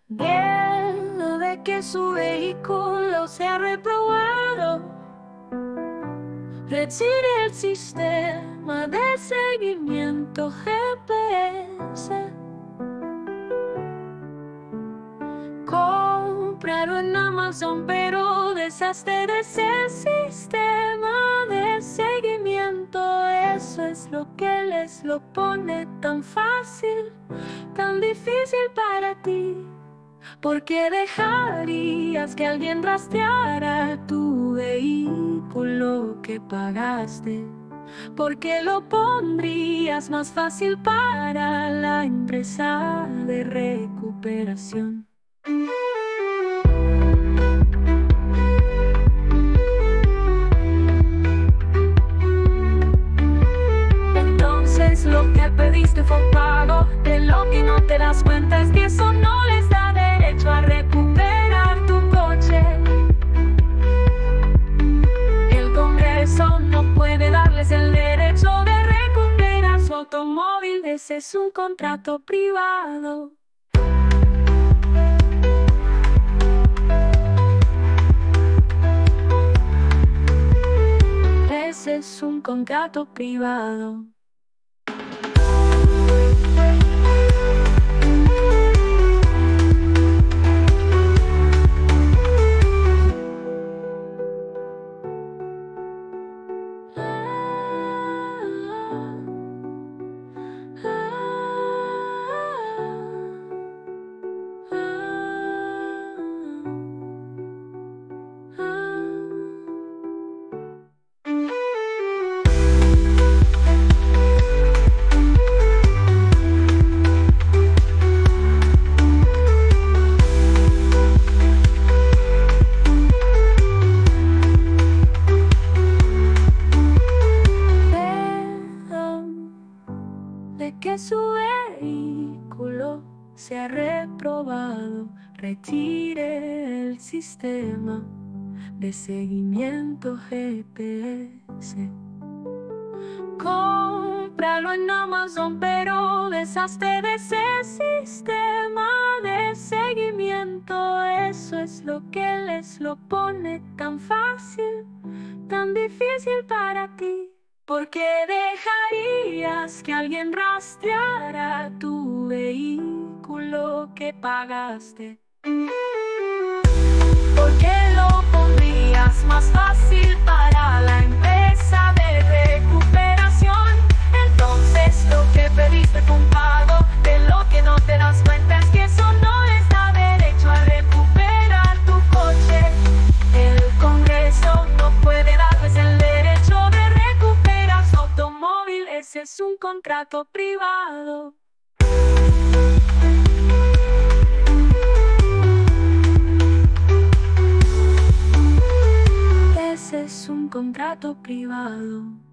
De que su vehículo sea reprobado, retire el sistema de seguimiento GPS. Compraron en Amazon, pero deshazte de ese sistema de seguimiento. Eso es lo que les lo pone tan fácil, tan difícil para ti. ¿Por qué dejarías que alguien rastreara tu vehículo que pagaste? ¿Por qué lo pondrías más fácil para la empresa de recuperación? Entonces lo que pediste fue un pago. De lo que no te das cuenta es que eso no les da derecho a recuperar tu coche. El Congreso no puede darles el derecho de recuperar su automóvil. Ese es un contrato privado. Ese es un contrato privado. De que su vehículo sea reprobado, retire el sistema de seguimiento GPS. Cómpralo en Amazon, pero deshazte de ese sistema de seguimiento. Eso es lo que les lo pone tan fácil, tan difícil para ti. ¿Por qué dejarías que alguien rastreara tu vehículo que pagaste? ¿Por qué lo pondrías más fácil para la empresa de recuperación? Entonces lo que pediste fue un pago. De lo que no te das cuenta es que eso no les da derecho a recuperar tu coche. El Congreso no puede darles el derecho de recuperar su automóvil. Ese es un contrato privado. Ese es un contrato privado.